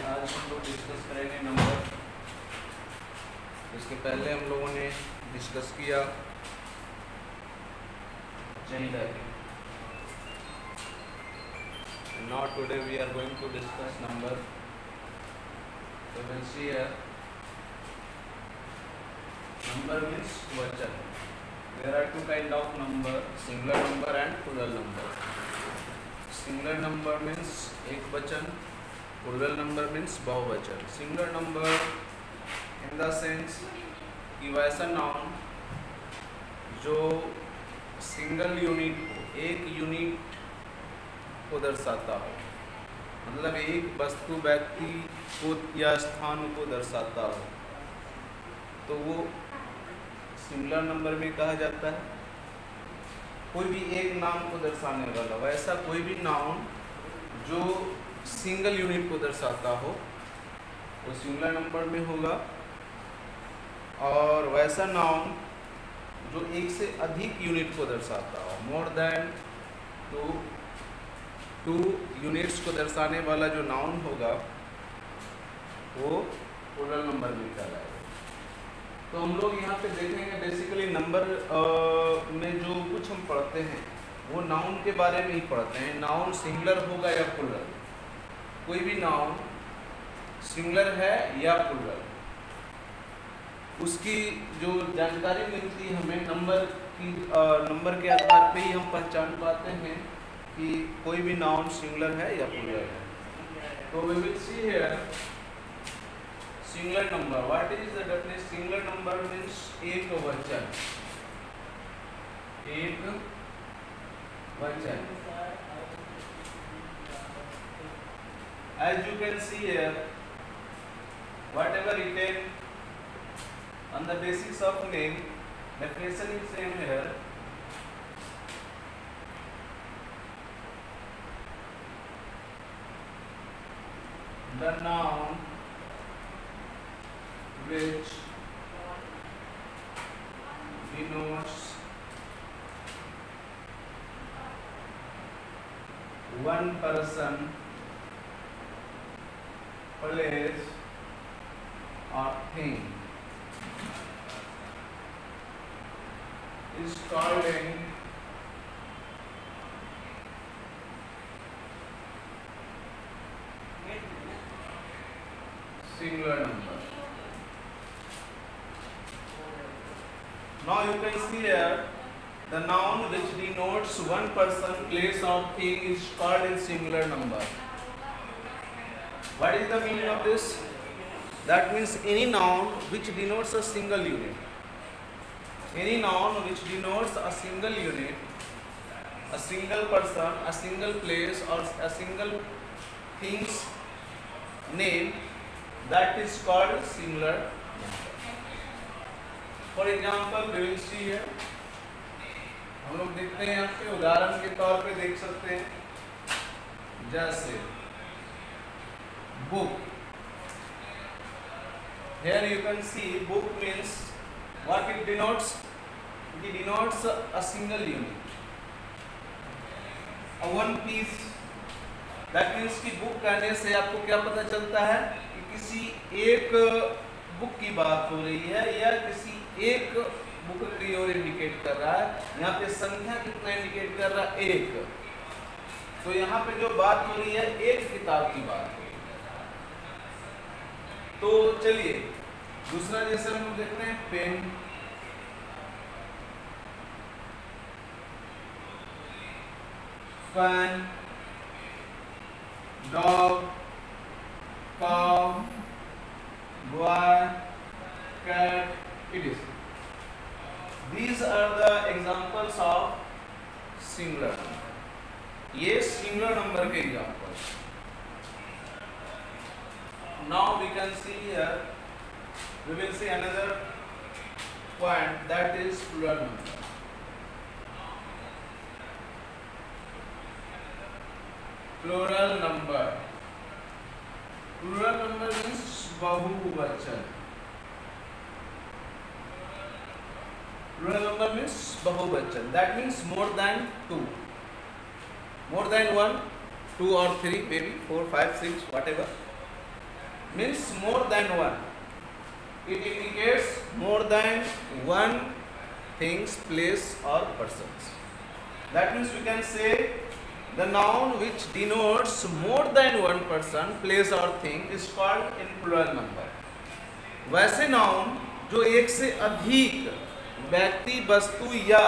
आज हम लोग डिस्कस करेंगे नंबर। इसके पहले हम लोगों ने डिस्कस किया gender. Now today we are going to discuss number. So we'll see here. Number means vachan. There are two kind of number: singular number and plural number. Singular number means एक वचन, plural number means बहुवचन. Singular number in the sense कि वैसा noun जो single unit को, एक unit को दर्शाता हो, मतलब एक वस्तु, व्यक्ति को या स्थान को दर्शाता हो, तो वो सिंगुलर नंबर में कहा जाता है। कोई भी एक नाम को दर्शाने वाला, वैसा कोई भी नाउन जो सिंगल यूनिट को दर्शाता हो वो सिंगुलर नंबर में होगा, और वैसा नाउन जो एक से अधिक यूनिट को दर्शाता हो, मोर देन टू यूनिट्स को दर्शाने वाला जो नाउन होगा वो प्लूरल नंबर में कहलाएगा। तो हम लोग यहाँ पे देखेंगे बेसिकली नंबर में जो कुछ हम पढ़ते हैं वो नाउन के बारे में ही पढ़ते हैं। नाउन सिंगुलर होगा या प्लूरल, कोई भी नाउन सिंगुलर है या प्लूरल, उसकी जो जानकारी मिलती है हमें नंबर के आधार पे ही हम पहचान पाते हैं कि कोई भी नाउन सिंगुलर है या प्लूरल है। तो we will see here singular number. What is the definition? Singular number means एक वचन, एक वचन। As you can see here, whatever written on the basis of name, definition is same here. The noun which denotes one person, place or thing is called a singular number. Now you can see here the noun which denotes one person, place or thing is called a singular number. What is the meaning of this? That means any noun which denotes a single unit. Any noun which denotes a single unit, a single person, a single place or a single thing's name, that is called singular number. For example, we will see here. हम लोग देखते हैं यहाँ पे उदाहरण के तौर पे देख सकते हैं, जैसे book. Here you can see book means what it denotes? It denotes a single unit, a one piece. That means कि बुक कहने से आपको क्या पता चलता है कि किसी एक बुक की बात हो रही है या किसी एक बुक की ओर इंडिकेट कर रहा है। यहाँ पे संख्या कितना इंडिकेट कर रहा है? एक। तो यहाँ पे जो बात हो रही है एक किताब की बात हो रही है। तो चलिए दूसरा जैसे हम देखते हैं pen, fan, dog, cow, boy, cat, it is. These are the examples of singular number. ये singular number के examples. Now we can see here, we will see another point, that is plural number. Plural number. Plural number means बहुवचन. Plural number means बहुवचन. That means more than two. More than one, 2 or 3, maybe 4, 5, 6, whatever. means more than one. It indicates more than one things, place or persons. That means we can say the noun which denotes more than one person, place or thing is called in plural number. वैसे noun जो एक से अधिक व्यक्ति, वस्तु या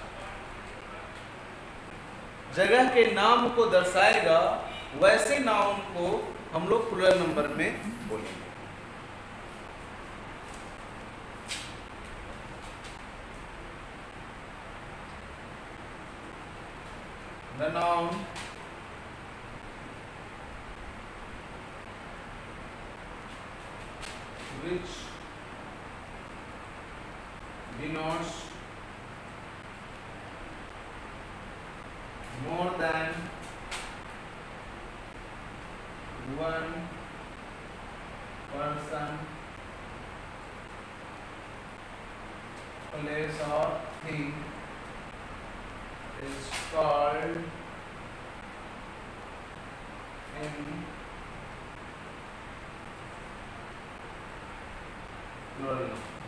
जगह के नाम को दर्शाएगा, वैसे नाउन को हम लोग प्लुरल नंबर में बोलेंगे. The noun which denotes more than one person, place or thing is called in plural.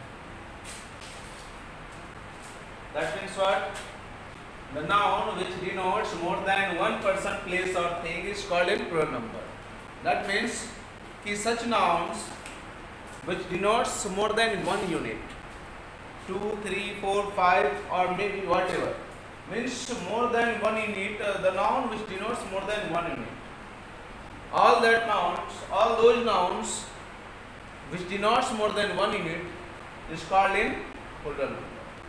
That means what? The noun which denotes more than one person, place or thing is called in plural number. That means कि such nouns which denotes more than one unit, 2, 3, 4, 5 or maybe whatever, means more than one unit, the noun which denotes more than one unit. All those nouns which denotes more than one unit is called in plural number.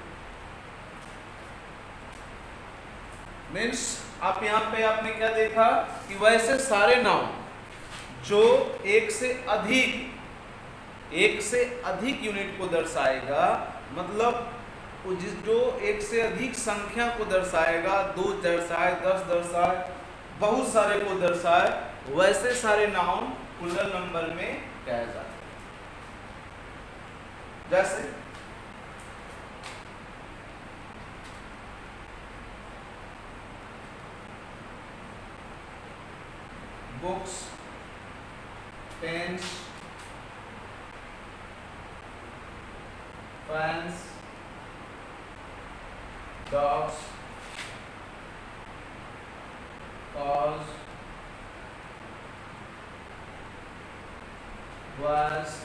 Means आप यहाँ पे आपने क्या देखा कि वैसे सारे noun जो एक से अधिक यूनिट को दर्शाएगा, मतलब जो एक से अधिक संख्या को दर्शाएगा, 2 दर्शाए, 10 दर्शाए, बहुत सारे को दर्शाए, वैसे सारे नाउन प्लुरल नंबर में कहे जाते हैं. जैसे books, pens, fans, dogs, cars, was,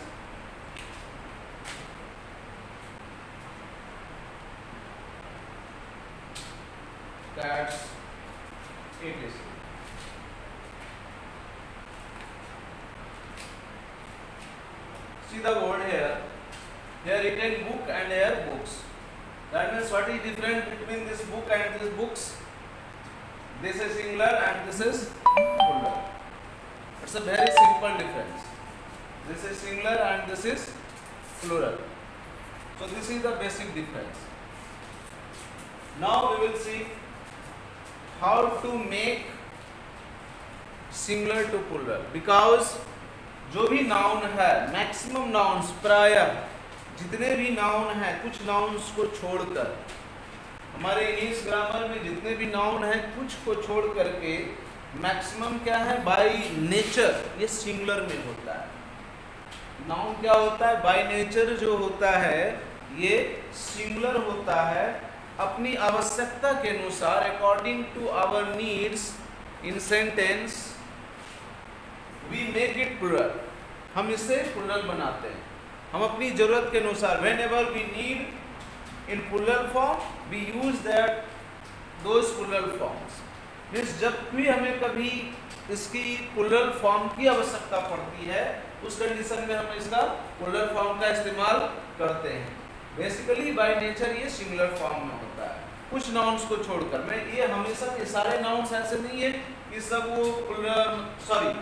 cats, etc. See the word here. Here written book and here books. That means what is different between this book and this books? This is singular and this is plural. It's a very simple difference. This is singular and this is plural. So this is the basic difference. Now we will see how to make singular to plural, because जो भी noun है, maximum nouns, प्रायः जितने भी noun हैं, कुछ nouns को छोड़कर, हमारे इंग्लिश ग्रामर में जितने भी नाउन हैं, कुछ को छोड़ करके मैक्सिमम क्या है, बाय नेचर ये सिंगुलर में होता है. नाउन क्या होता है, बाय नेचर जो होता है ये सिंगुलर होता है. अपनी आवश्यकता के अनुसार, according to our needs in sentence we make it plural. हम इसे प्लुरल बनाते हैं, हम अपनी जरूरत के अनुसार. Whenever we need in plural form we use that those plural forms. Means जब भी हमें कभी इसकी प्लुरल फॉर्म की आवश्यकता पड़ती है, उस कंडीशन में हम इसका प्लुरल फॉर्म का इस्तेमाल करते हैं. बेसिकली बाय नेचर ये सिंगुलर फॉर्म में होता है, कुछ नाउन्स को छोड़कर. मैं ये हमेशा ये सारे नाउन्स ऐसे नहीं है कि सब वो प्लुरल, सॉरी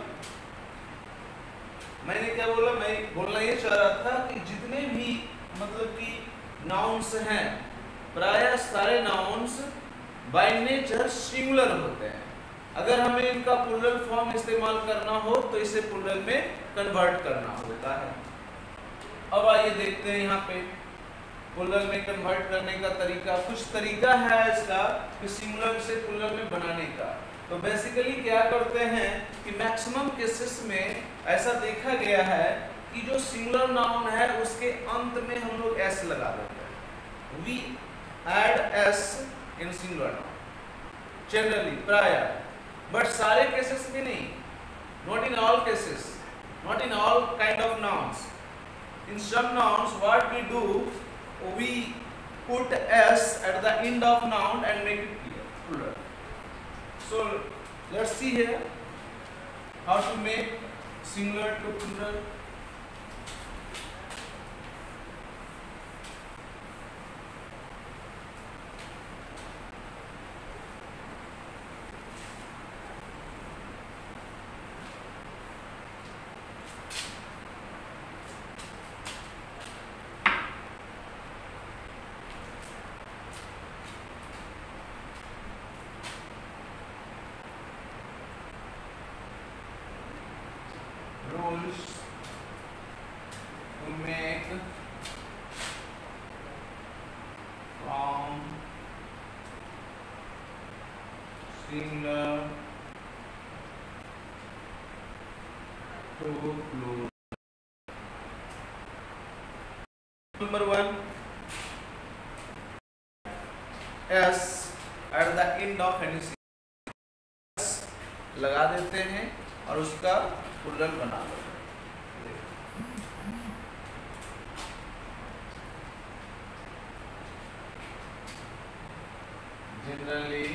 मैंने क्या बोला, मैं बोलना ये चाह रहा था कि जितने भी मतलब कि नाउन्स हैं, प्रायः सारे नाउन्स बाय नेचर सिंगुलर होते हैं. अगर हमें इनका प्लुरल फॉर्म इस्तेमाल करना हो तो इसे प्लुरल में कन्वर्ट करना होता है. अब आइए देखते हैं यहाँ पे प्लुरल में कन्वर्ट करने का तरीका. कुछ तरीका है इसका कि सिंगुलर से प्लुरल में बनाने का. तो बेसिकली क्या करते हैं कि मैक्सिमम केसेस में ऐसा देखा गया है कि जो सिंगुलर नाउन है उसके अंत में हम लोग एस लगा देते हैं। We add S in singular noun generally, प्राय, बट सारे केसेस में नहीं, not in all cases, not in all kind of nouns. In some nouns what we do, we put s at the end of noun and make it clear, plural. So let's see here how to make singular to plural. Rules to make from singular to plural. Number 1, s at the end of any sentence लगा देते हैं और उसका plural बना लो। Generally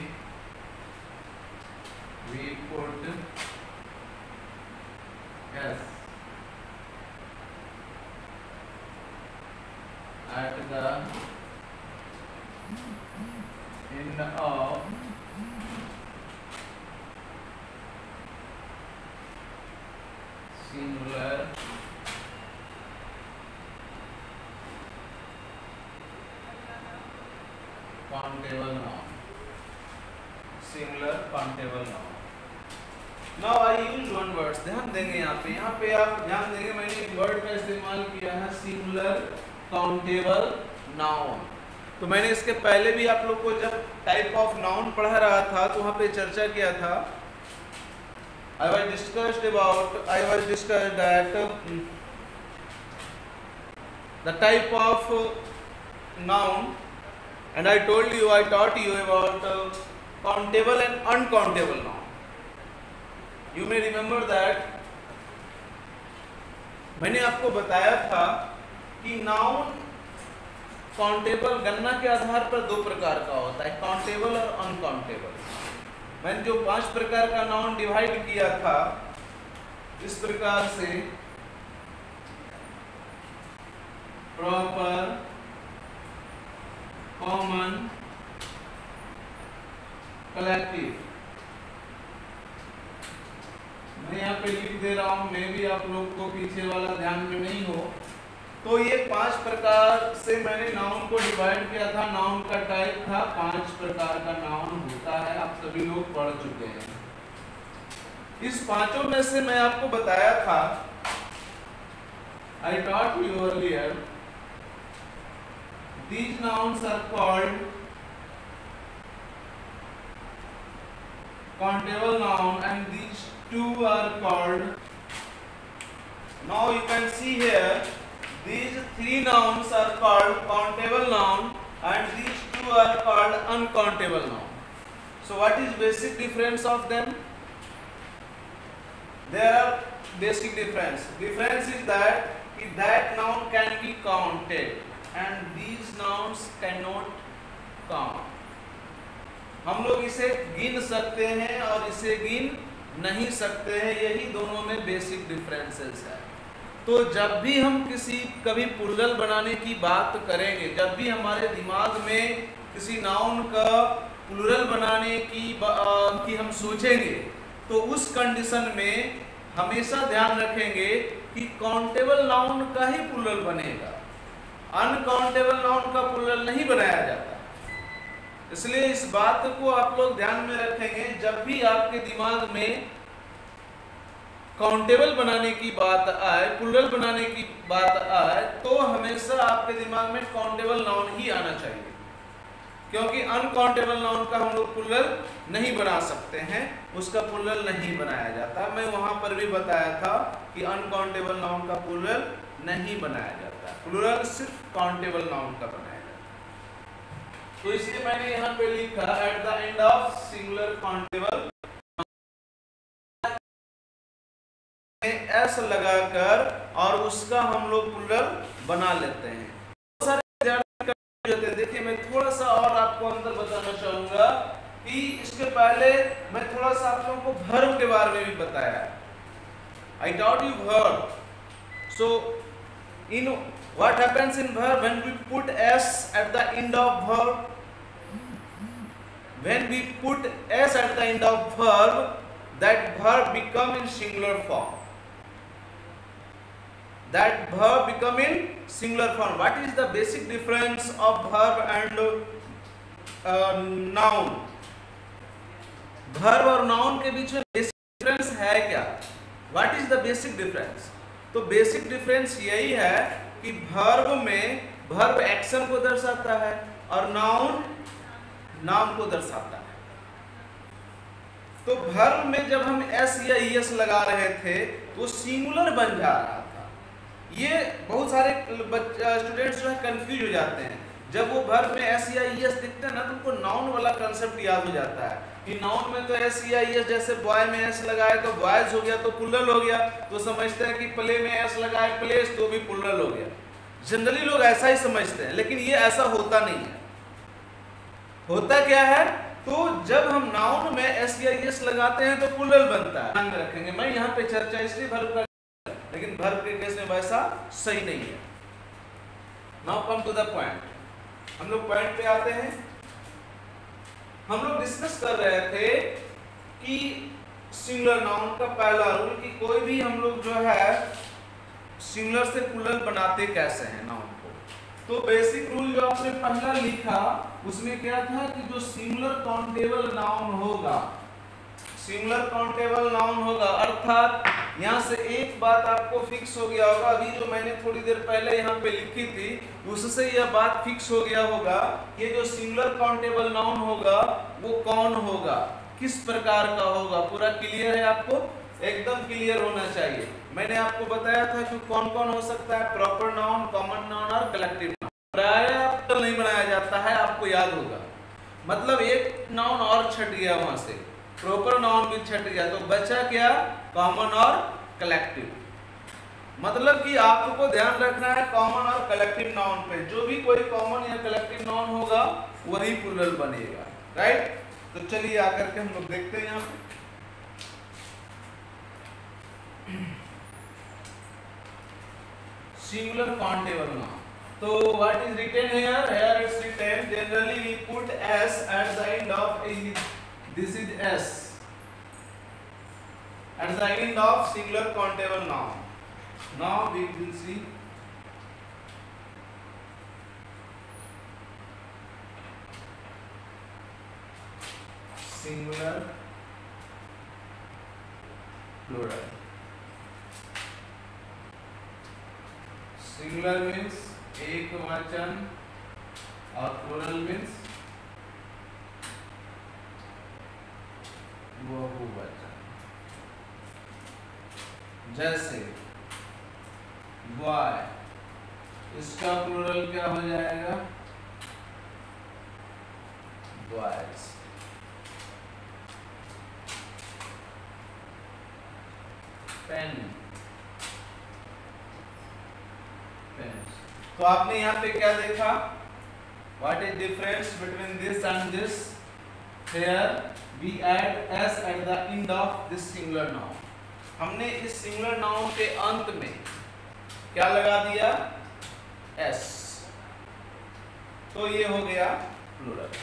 we put s at the end of singular countable noun, singular countable noun. Now I use one word, ध्यान देंगे यहाँ पे आप ध्यान देंगे, मैंने एक वर्ड का इस्तेमाल किया है, singular countable noun। तो मैंने इसके पहले भी आप लोग को जब टाइप ऑफ नाउन पढ़ा रहा था तो वहाँ पे चर्चा किया था। I was discussed that the type of noun, and I taught you about countable and uncountable noun. You may remember that मैंने आपको बताया था कि नाउन काउंटेबल गणना के आधार पर दो प्रकार का होता है, काउंटेबल और अनकाउंटेबल। मैंने जो 5 प्रकार का नाउन डिवाइड किया था इस प्रकार से, प्रॉपर, कॉमन, कलेक्टिव। मैं यहाँ पे लिख दे रहा हूँ, मैं भी आप लोग को पीछे वाला ध्यान में नहीं हो। तो ये 5 प्रकार से मैंने नाउन को डिवाइड किया था, नाउन का टाइप था, 5 प्रकार का नाउन होता है, आप सभी लोग पढ़ चुके हैं। इस पांचों में से मैं आपको बताया था, I taught you earlier, these nouns are called countable noun and these two are called, now you can see here, these 3 nouns are called countable noun and these 2 are called uncountable noun. So what is basic difference of them? There are basic difference. Difference is that noun can be counted and these nouns cannot count. हम लोग इसे गिन सकते हैं और इसे गिन नहीं सकते हैं, यही दोनों में बेसिक डिफरेंसेस है। तो जब भी हम कभी प्लुरल बनाने की बात करेंगे, जब भी हमारे दिमाग में किसी नाउन का प्लुरल बनाने की हम सोचेंगे, तो उस कंडीशन में हमेशा ध्यान रखेंगे कि काउंटेबल नाउन का ही प्लुरल बनेगा, अनकाउंटेबल नाउन का प्लुरल नहीं बनाया जाता। इसलिए इस बात को आप लोग ध्यान में रखेंगे, जब भी आपके दिमाग में काउंटेबल बनाने की बात आए, प्लुरल बनाने की बात आए, तो हमेशा आपके दिमाग में काउंटेबल नाउन ही आना चाहिए। क्योंकि अनकाउंटेबल नाउन का हम लोग प्लूरल नहीं बना सकते हैं, उसका प्लूरल नहीं बनाया जाता। मैं वहां पर भी बताया था कि अनकाउंटेबल नाउन का प्लूरल नहीं बनाया जाता, प्लूरल सिर्फ काउंटेबल नाउन का बनाया जाता। तो इसलिए मैंने यहाँ पे लिखा at the end of singular countable S लगाकर और उसका हम लोग प्लूरल बना लेते हैं। देखिए मैं थोड़ा सा और आपको अंदर बताना चाहूंगा कि इसके पहले मैं थोड़ा सा आप लोगों को वर्ब के बारे में भी बताया। I taught you verb. So in what happens in verb when we put S at the end of verb, when we put S at the end of verb, that verb become in singular form, that verb become in singular form. What is the basic difference of verb and noun? verb और noun के बीच में basic difference है क्या? What is the basic difference? तो basic difference यही है कि verb में verb action को दर्शाता है और noun नाम को दर्शाता है। तो verb में जब हम s या es लगा रहे थे तो सिंगुलर बन जा रहा था। ये बहुत सारे स्टूडेंट्स जो है कंफ्यूज हो जाते हैं, जब वो वर्ब में एस या ईएस दिखते हैं ना तो उनको नाउन वाला कंसेप्ट याद हो जाता है कि नाउन में तो एस या ईएस, जैसे बॉय में एस लगाए तो बॉयज हो गया तो प्लूरल हो गया, तो समझते हैं कि प्ले में एस लगाए प्लेस तो भी प्लूरल हो गया। जनरली लोग ऐसा ही समझते हैं, लेकिन ये ऐसा होता नहीं है। होता क्या है, तो जब हम नाउन में एस या ईएस लगाते हैं तो प्लूरल बनता है। ध्यान में रखेंगे, मैं यहाँ पे चर्चा इसलिए वर्ब का, लेकिन वर्ब के केस में वैसा सही नहीं है। Now come to the point, हम लोग पॉइंट पे आते हैं। हम लोग डिस्कस कर रहे थे कि सिंगुलर नाउन का पहला रूल कि कोई भी हम लोग जो है सिंगुलर से प्लूरल बनाते कैसे हैं नाउन को। तो बेसिक रूल जो आपने पहला लिखा उसमें क्या था कि जो सिंगुलर काउंटेबल नाउन होगा, सिंगुलर काउंटेबल नाउन होगा, अर्थात यहाँ से एक बात आपको फिक्स हो गया होगा, अभी जो मैंने थोड़ी देर पहले यहाँ पे लिखी थी उससे यह बात फिक्स हो गया होगा, ये जो सिंगुलर काउंटेबल नाउन होगा वो कौन होगा, किस प्रकार का होगा। पूरा क्लियर है? आपको एकदम क्लियर होना चाहिए। मैंने आपको बताया था कि कौन कौन हो सकता है, प्रॉपर नाउन, कॉमन नाउन और कलेक्टिव नाउन। प्रायः नहीं बनाया जाता है, आपको याद होगा। मतलब एक नाउन और छट गया, वहां से प्रॉपर नाउन भी छट गया, तो बचा क्या, कॉमन और कलेक्टिव। मतलब कि आपको ध्यान रखना है कॉमन और कलेक्टिव नाउन पे, जो भी कोई कॉमन या कलेक्टिव नाउन होगा वही प्लूरल बनेगा, राइट। तो चलिए आकर के हम लोग देखते हैं यहाँ पे सिंगुलर काउंटेबल नाउन। तो what is written here, here it's written generally we put S at the end of this is s at the end of singular countable noun. Now we will see singular plural. Singular means एक वचन और plural means बहुवचन। जैसे boy, इसका plural क्या हो जाएगा, boys. Pen, pens. तो आपने यहाँ पे क्या देखा, what is difference between this and this. Here we add s at the end of this singular noun. हमने इस सिंगुलर नाउन के अंत में क्या लगा दिया, s, तो ये हो गया plural.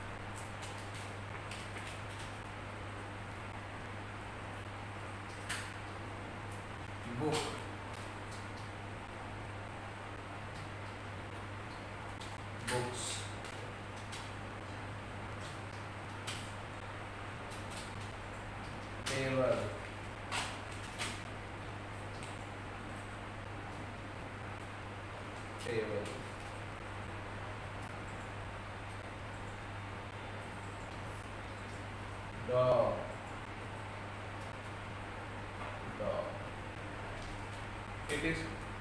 Book, books, table, table, dog, dog. It is.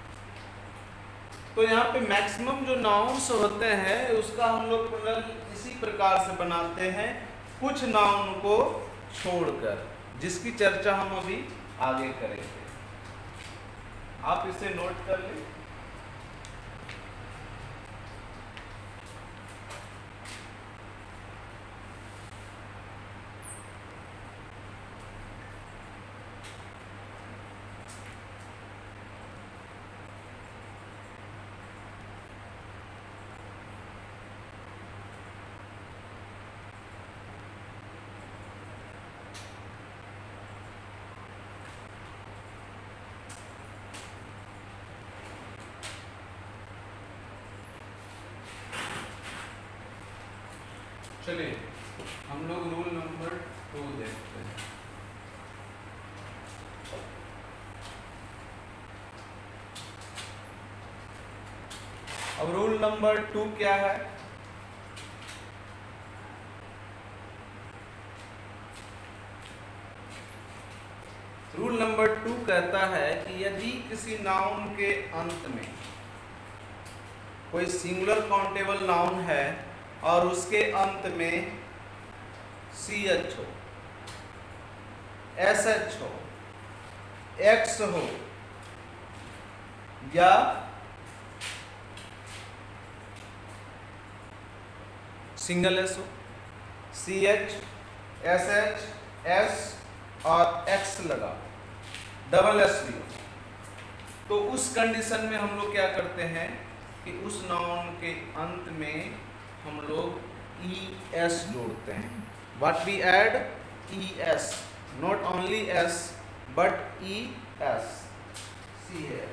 तो यहाँ पे मैक्सिमम जो नाउन्स होते हैं उसका हम लोग प्लूरल इसी प्रकार से बनाते हैं, कुछ नाउन को छोड़कर, जिसकी चर्चा हम अभी आगे करेंगे। आप इसे नोट कर लें। चलिए हम लोग रूल नंबर 2 देखते हैं। अब रूल नंबर 2 क्या है? रूल नंबर 2 कहता है कि यदि किसी नाउन के अंत में कोई सिंगुलर काउंटेबल नाउन है और उसके अंत में CH हो, SH हो, X हो या सिंगल S हो, CH, SH, S और X लगा, डबल S भी हो, तो उस कंडीशन में हम लोग क्या करते हैं कि उस नाउन के अंत में हम लोग ES जोड़ते हैं। What we add? ES, not only S but ES. See here.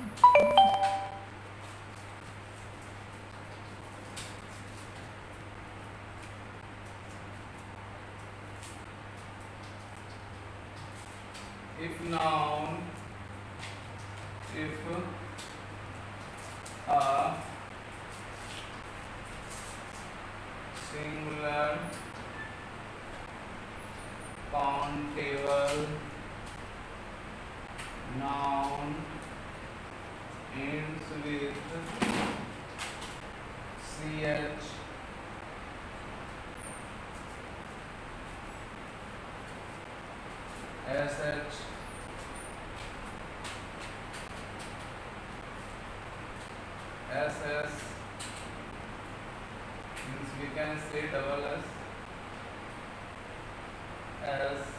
If noun, if a singular countable noun ends with CH, SH, SS, means we can say double S, S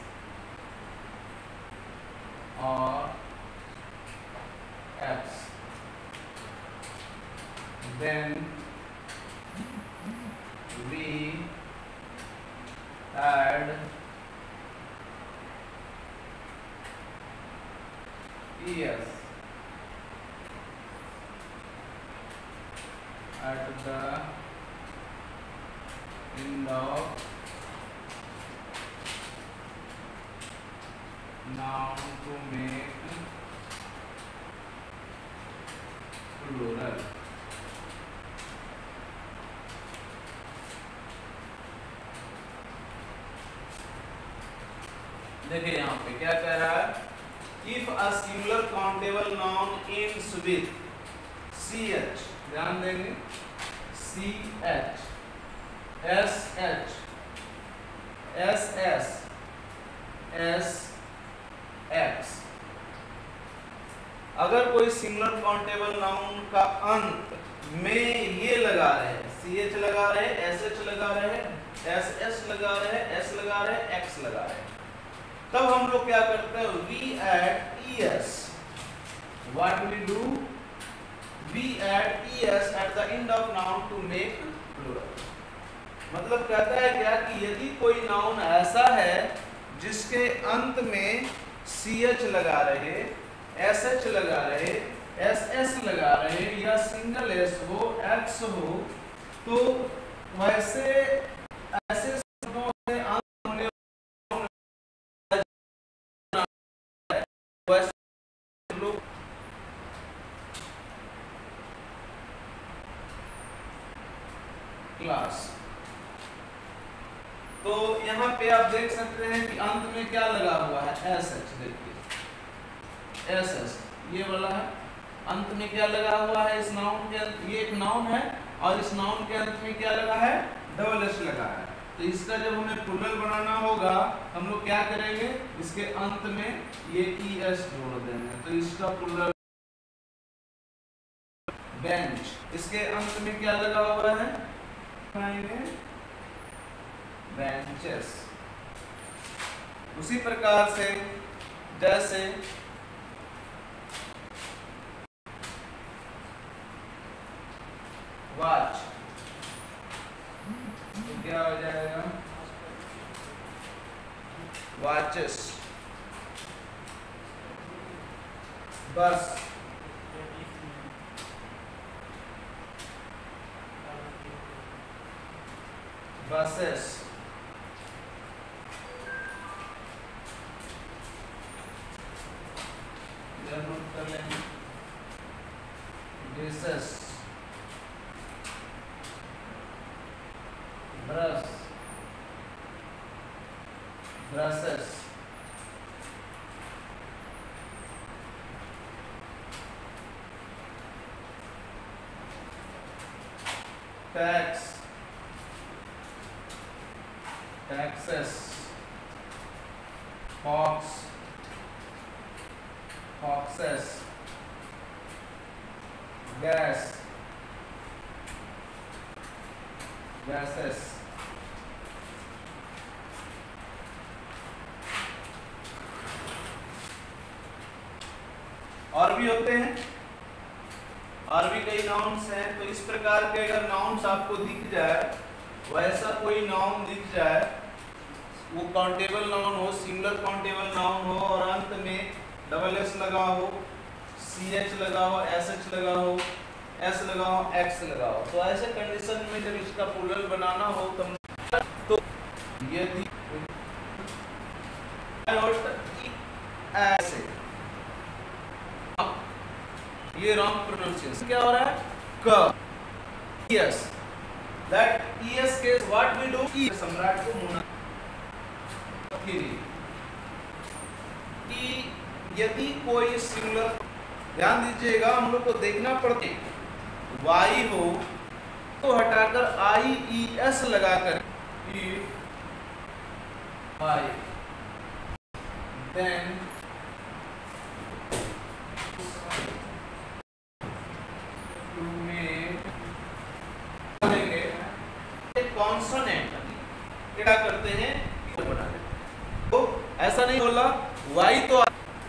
or X, then we add ES at the end of noun to make plural. देखिए यहाँ पे क्या कह रहा है, if a singular countable noun ends with CH, ध्यान देंगे, CH, SH, SS, SX, अगर कोई सिंगुलर काउंटेबल नाउन का अंत में ये लगा रहे, CH लगा रहे, SH लगा रहे, SS लगा रहे, S लगा रहे, X लगा रहे, तब हम लोग क्या करते हैं, we add ES. What we do? We add ES at the end of noun to make plural. मतलब कहता है क्या कि यदि कोई नाउन ऐसा है जिसके अंत में CH लगा रहे, SH लगा रहे, SS लगा रहे या सिंगल S हो, X हो, तो वैसे ऐसे शब्दों से अंत होने क्लास, तो यहाँ पे आप देख सकते हैं कि अंत में क्या लगा हुआ है, एस एच। देखिए एस एस ये वाला है, अंत में क्या लगा हुआ है इस नाउन के अंत, ये एक नाउन है और इस नाउन के अंत में क्या लगा है, डबल एस लगा है। तो इसका जब हमें प्लूरल बनाना होगा हम लोग क्या करेंगे, इसके अंत में ये ई एस जोड़ देंगे, तो इसका प्लूरल बेंच। इसके अंत में क्या लगा हुआ है, बेंचेस। उसी प्रकार से जैसे वॉच, तो क्या हो जाएगा, वॉचेस। बस, बसेस। नोट कर लेंगे, dishes, brush, brushes, tax, taxes, fox, foxes, gas, gases. और भी होते हैं, और भी कई नाउन्स हैं। तो इस प्रकार के अगर नाउन्स आपको दिख जाए, वैसा कोई नाउन दिख जाए, वो काउंटेबल नाउन हो, सिंगुलर काउंटेबल नाउन हो और अंत में डबल एस लगा हो, सी एच लगा हो, एस एच लगा हो, एस लगा हो, एक्स लगा हो, तो ऐसे कंडीशन में जब इसका प्लूरल बनाना हो तो यदि ऐसे, ये रॉन्ग प्रोनाउंसिएशन क्या हो रहा है, क yes, that ES case what we do, सम्राट को मुना कि यदि कोई सिंगुलर, ध्यान दीजिएगा हम लोग को देखना पड़ता है, वाई हो तो हटाकर आई ई एस लगाकर वाई, देन कॉन्सोनेंट क्या करते हैं, बना देते। तो ऐसा नहीं बोला वाई तो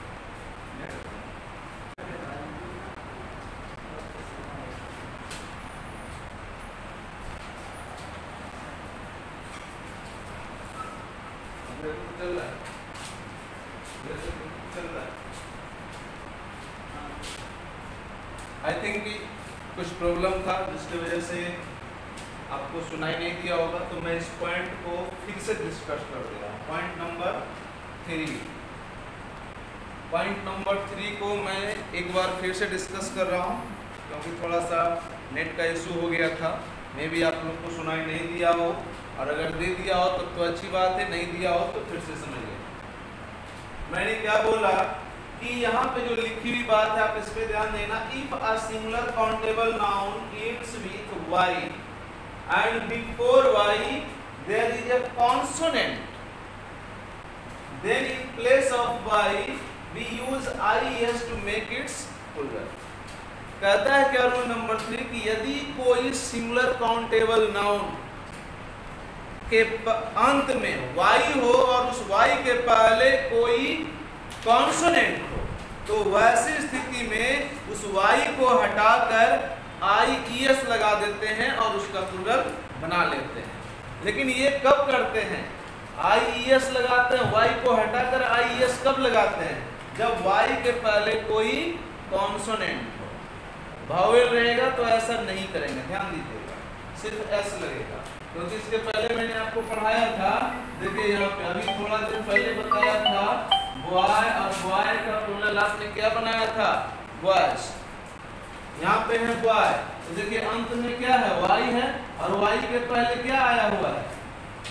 आई थिंक कुछ प्रॉब्लम था जिसकी वजह से आपको सुनाई नहीं दिया होगा, तो मैं इस पॉइंट को फिर से डिस्कस कर दे रहा हूँ। पॉइंट नंबर 3, पॉइंट नंबर 3 को मैं एक बार फिर से डिस्कस कर रहा हूँ क्योंकि थोड़ा सा नेट का इशू हो गया था, मे भी आप लोग को सुनाई नहीं दिया हो, और अगर दे दिया हो तो अच्छी बात है, नहीं दिया हो तो फिर से समझिए। मैंने क्या बोला कि यहाँ पे जो लिखी हुई बात है आप इस पे ध्यान देना, if a singular countable noun ends with y and before y there is a consonant, then in place of y we use ies to make its plural। कहता है क्या रूल नंबर 3 कि यदि कोई सिंगुलर काउंटेबल नाउन के अंत में y हो और उस y के पहले कोई कॉन्सोनेंट हो, तो वैसी स्थिति में उस y को हटाकर ies लगा देते हैं और उसका प्लूरल बना लेते हैं। लेकिन ये कब करते हैं, ies लगाते हैं, y को हटाकर ies कब लगाते हैं, जब y के पहले कोई कॉन्सोनेंट हो। वावेल रहेगा तो ऐसा नहीं करेंगे, ध्यान दीजिएगा, सिर्फ s लगेगा। क्योंकि इसके पहले मैंने आपको पढ़ाया था, देखिए यहाँ पे अभी थोड़ा देर पहले बताया था बॉय, और बॉय का प्लूरल आपने क्या बनाया था, बॉयज। यहाँ पे है बॉय, तो देखिए अंत में क्या है, वाई है, और वाई के पहले क्या आया हुआ है,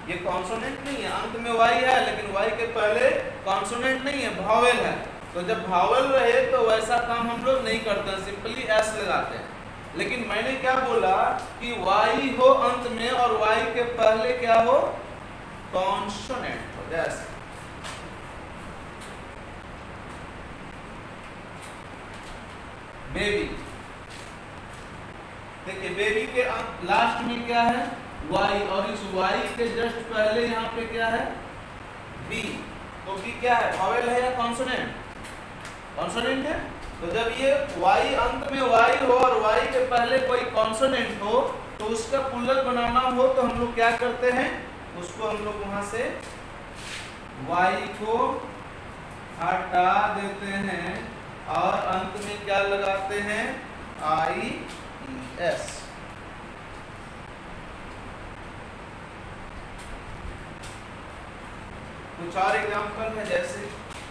ये कॉन्सोनेंट नहीं है, अंत में वाई है लेकिन वाई के पहले कॉन्सोनेंट नहीं है, भावेल है। तो जब भावेल रहे तो वैसा काम हम लोग नहीं करते, सिंपली एस लगाते हैं। लेकिन मैंने क्या बोला कि वाई हो अंत में और वाई के पहले क्या हो, कॉन्सोनेंट हो। जैसे बेबी, देखिए बेबी के लास्ट में क्या है, वाई, और इस वाई के जस्ट पहले यहाँ पे क्या है, बी। तो बी क्या है, वावेल है या कॉन्सोनेंट, कॉन्सोनेंट है। तो जब ये वाई अंत में वाई हो और वाई के पहले कोई कॉन्सोनेंट हो तो उसका प्लूरल बनाना हो तो हम लोग क्या करते हैं, उसको हम लोग वहां से वाई को हटा देते हैं और अंत में क्या लगाते हैं, आई एस। कुछ और एग्जाम्पल है, जैसे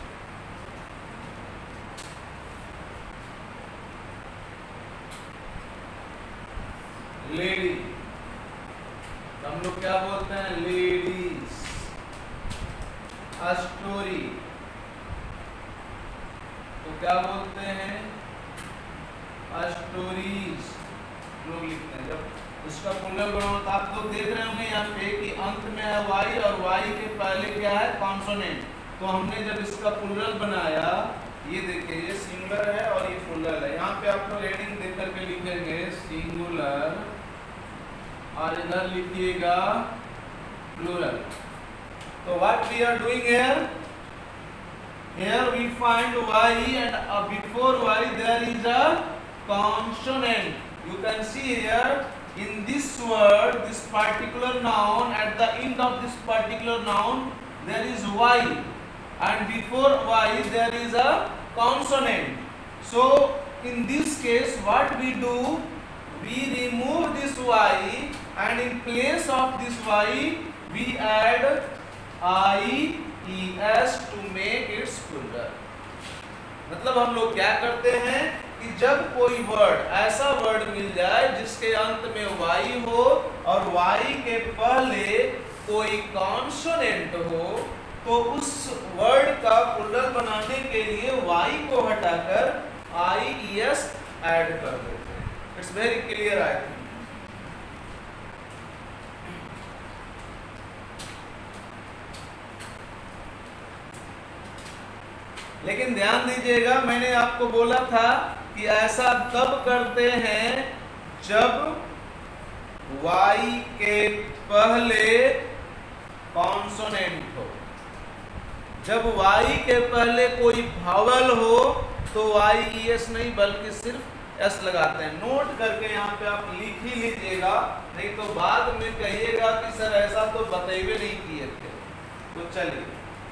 लेडी, तो हम लोग क्या बोलते हैं, लेडीज। स्टोरी, तो क्या बोलते हैं, स्टोरीज लोग लिखते हैं। जब उसका प्लूरल बनाओ तो आप लोग देख रहे होंगे यहाँ पे कि अंत में है वाई और वाई के पहले क्या है, कॉन्सोनेंट। तो हमने जब इसका प्लूरल बनाया, ये देखिए ये सिंगुलर है और ये प्लूरल है। यहाँ पे आप लोग हेडिंग देख करके लिखेंगे सिंगुलर और इधर लिखिएगा प्लूरल। तो what we are doing here, here we find y and before y there is a consonant. You can see here in this word, this particular noun, at the end of this particular noun there is y and before y there is a consonant. So in this case what we do, we remove this y and in place of this y we add IES to make its plural। मतलब हम लोग क्या करते हैं कि जब कोई word, ऐसा वर्ड मिल जाए जिसके अंत में y हो और y के पहले कोई कॉन्सोनेंट हो, तो उस वर्ड का प्लूरल बनाने के लिए y को हटाकर IES ऐड कर देते हैं। It's very clear I think. लेकिन ध्यान दीजिएगा, मैंने आपको बोला था कि ऐसा तब करते हैं जब y के पहले कॉन्सोनेंट हो। जब y के पहले कोई भावल हो तो IES नहीं बल्कि सिर्फ S लगाते हैं। नोट करके यहाँ पे आप लिख ही लीजिएगा, नहीं तो बाद में कहिएगा कि सर ऐसा तो बतेबे नहीं किए थे। तो चलिए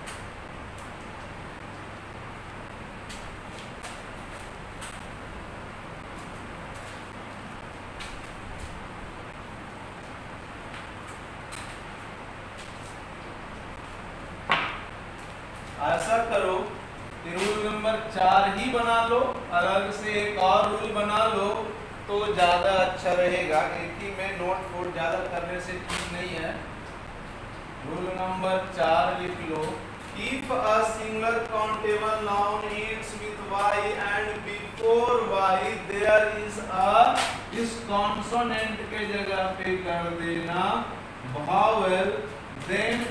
ऐसा करो कि रूल नंबर 4 ही बना लो, अलग से एक और रूल बना लो तो ज़्यादा अच्छा रहेगा। एक ही में नोट फोट ज़्यादा करने से ठीक नहीं है। रूल नंबर 4 लिख लो, if a singular countable noun ends with y and before y there is a, इस कॉन्सोनेंट के जगह पे कर देना vowel, then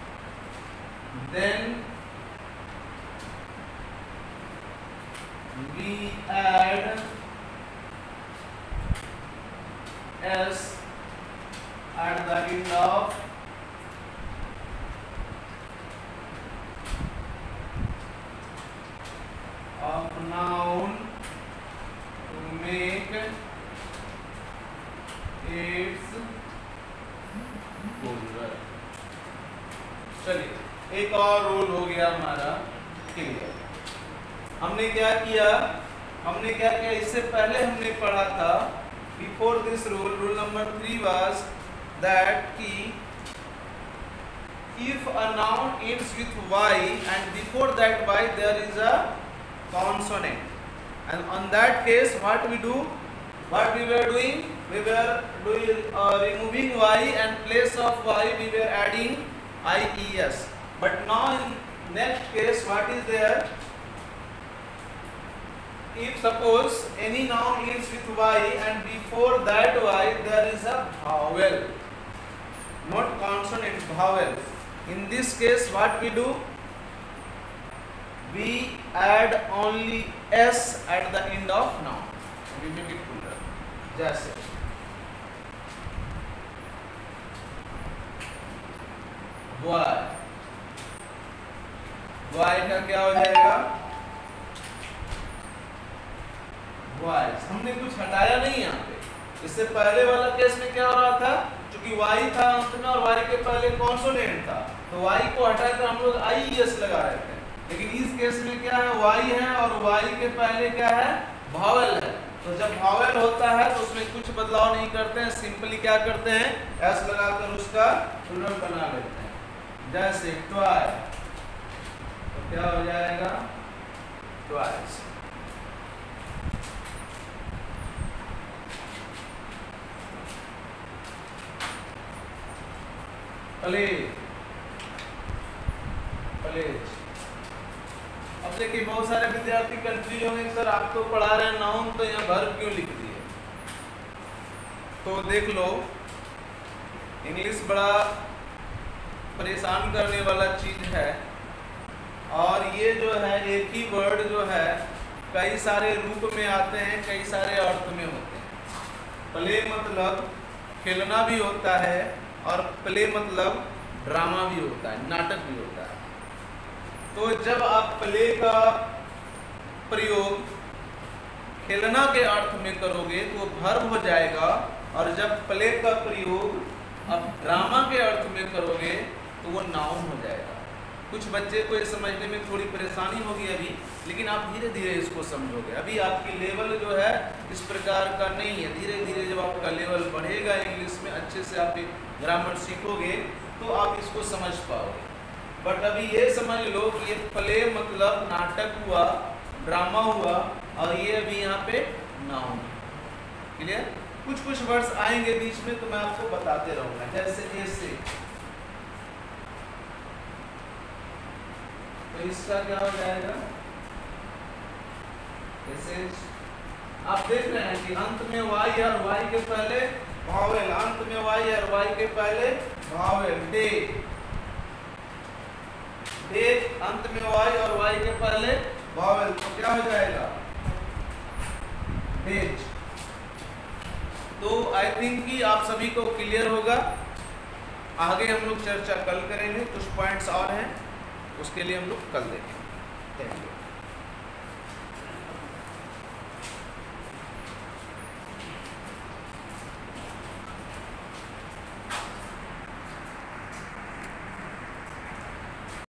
we add s at the end of noun to make its plural। चलिए एक और रूल हो गया हमारा क्लियर। हमने क्या किया, इससे पहले हमने पढ़ा था, before this rule, rule number 3 was that कि if a noun ends with y and before that y there is a consonant, and on that case what we do, what we were doing? We were doing removing y and place of y we were adding ies. But now in next case, what is there? If suppose any noun ends with y and before that y there is a vowel, not consonant, vowel. In this case, what we do? We add only s at the end of noun. We make it plural. जैसे boy, boy का क्या हो जाएगा? boys. हमने कुछ हटाया नहीं यहाँ पे। इससे पहले वाला केस में क्या हो रहा था? क्योंकि y था अंत में और y के पहले कॉन्सोनेंट था, तो y को हटाकर हम लोग ies लगा रहे थे। लेकिन इस केस में क्या है? y है और y के पहले क्या है? भावेल है। तो जब भावेल होता है तो उसमें कुछ बदलाव नहीं करते हैं, सिंपली क्या करते हैं? s लगाकर उसका प्लूरल बना लेते हैं। जैसे ट्वाइस, तो क्या हो जाएगा? ट्वाइस। Plays, plays. अब देखिए बहुत सारे विद्यार्थी कंफ्यूज होंगे, सर आप तो पढ़ा रहे हैं नाउन, तो यहाँ वर्ब क्यों लिख दिए? तो देख लो, इंग्लिश बड़ा परेशान करने वाला चीज है, और ये जो है एक ही वर्ड जो है कई सारे रूप में आते हैं, कई सारे अर्थ में होते हैं। प्ले मतलब खेलना भी होता है, और प्ले मतलब ड्रामा भी होता है, नाटक भी होता है। तो जब आप प्ले का प्रयोग खेलना के अर्थ में करोगे तो वर्ब हो जाएगा, और जब प्ले का प्रयोग आप ड्रामा के अर्थ में करोगे तो वो नाउन हो जाएगा। कुछ बच्चे को ये समझने में थोड़ी परेशानी होगी अभी, लेकिन आप धीरे धीरे इसको समझोगे। अभी आपकी लेवल जो है इस प्रकार का नहीं है। धीरे धीरे जब आपका लेवल बढ़ेगा इंग्लिश में, अच्छे से आप ग्रामर सीखोगे तो आप इसको समझ पाओगे। बट अभी ये समझ लो कि ये प्ले मतलब नाटक हुआ, ड्रामा हुआ, और ये अभी यहाँ पे नाउन। क्लियर? कुछ कुछ वर्ड्स आएंगे बीच में तो मैं आपको बताते रहूंगा। जैसे ऐसे, तो इसका क्या हो जाएगा? ऐसे आप देख रहे हैं कि अंत में y और y के पहले भावेल, अंत में y और y के पहले भावेल। डे, डे अंत में y और y के पहले भावेल, तो क्या हो जाएगा? डेज। तो आई थिंक कि आप सभी को क्लियर होगा। आगे हम लोग चर्चा कल करेंगे, कुछ पॉइंट्स और हैं, उसके लिए हम लोग कल देखेंगे।